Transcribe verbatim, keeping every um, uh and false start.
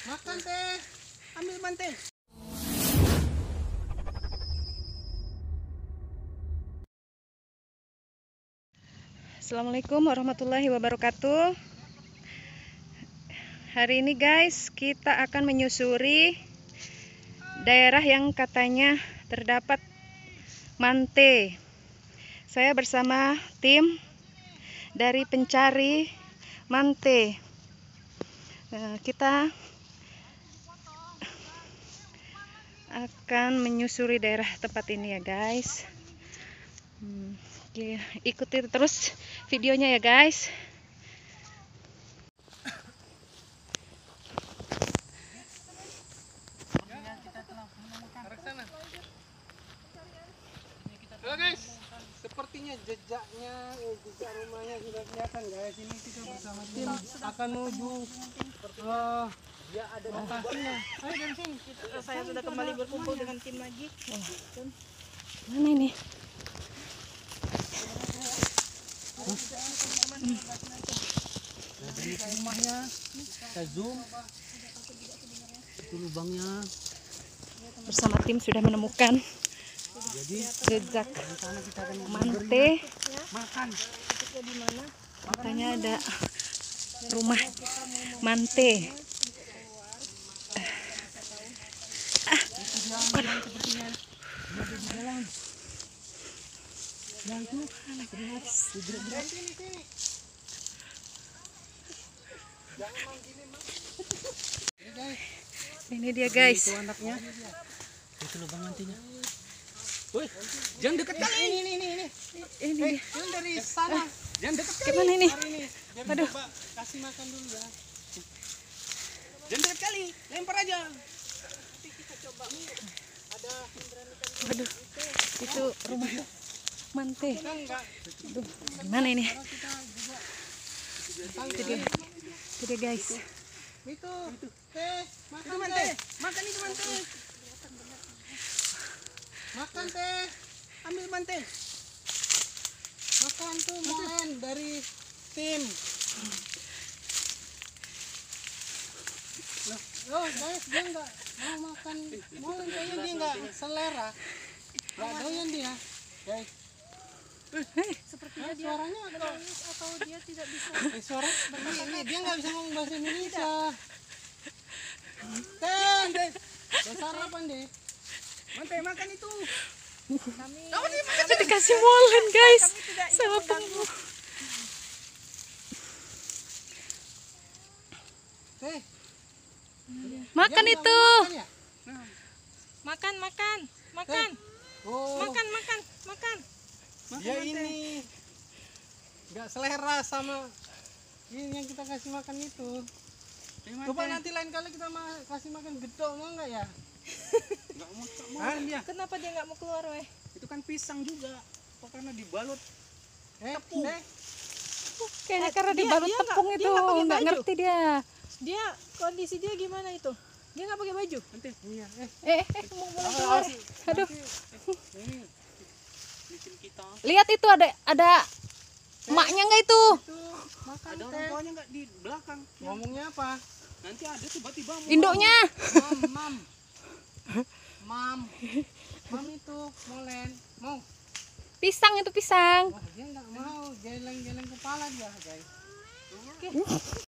Makan teh. Ambil mantel. Assalamualaikum warahmatullahi wabarakatuh. Hari ini guys, kita akan menyusuri daerah yang katanya terdapat mante. Saya bersama tim dari pencari mante. Nah, kita akan menyusuri daerah tempat ini ya guys. Hmm, ikuti terus videonya ya guys. Halo guys, sepertinya jejaknya, eh, jejak rumahnya sudah kelihatan guys. Ini kita bersama tim akan menuju uh, ya ada lokasinya. Ayo dan sini. Saya sudah kembali berkumpul dengan tim lagi. Mana ini? Nah, ini rumahnya. Kita zoom. Itu lubangnya. Bersama tim sudah menemukan Jadi jejak rencana kita akan mante. makan. Katanya ada rumah mante. Ah, Sepertinya ada di dalam. Yang itu terlihat gerak-gerak. Sini sini. Jangan manggilin mas. Ini guys. ini dia guys. Itu anaknya. Itu lubang mantinya. Woi, jangan dekat kali. Ini ini ini ini. Ini Eh, dia. jangan dari sana. Jangan dekat kali. Gimana ini? Hari ini. Biar Aduh. coba kasih makan dulu ya. Jangan dekat kali. Lempar aja. Nanti kita coba. Ada Waduh, itu rumah mante. enggak enggak. Aduh, gimana ini? Itu Itu dia. Itu dia guys. Itu. Teh, makan teh. Makan itu mantel. Makan teh. Ambil mantel. Makan tuh makan dari tim. Loh, oh guys, dia enggak mau makan. Mau kayaknya dia enggak selera. Enggak doyan dia. Guys. Sepertinya Eh, dia suaranya atau menangis atau dia tidak bisa. eh, suara ini, ini dia nggak bisa ngomong bahasa Indonesia. Teh, deh. Sarapan deh. Mantai makan itu. Kami Itu dikasih molen guys. kami tidak ingin Sama mengganggu. pengu. Teh. Makan dia nggak itu. mau makan ya? Nah. Makan, makan, makan, Oh, makan, makan, makan. dia ini nggak selera sama ini yang kita kasih makan itu. Coba nanti lain kali kita ma kasih makan gedok mau nggak ya? Nggak mau, nggak mau dia. Kenapa dia nggak mau keluar weh? Itu kan pisang juga. Apa karena dibalut Eh, tepung? Teh, Kayaknya Eh, karena dia- dibalut dia nggak- tepung dia itu nggak pakai nggak baju. ngerti dia. dia kondisi dia gimana itu? Dia nggak pakai baju. Nanti, iya. Eh, Eh, eh, mau mau keluar. Aduh, ini bikin kita. lihat itu ada ada emaknya nggak itu? Itu makan ada orang tuanya nggak di belakang. Ngomongnya apa? Nanti ada tiba-tiba mau Induknya. mam mam mam mam itu molen mau. Pisang itu pisang. Wah dia nggak mau geleng-geleng kepala dia guys.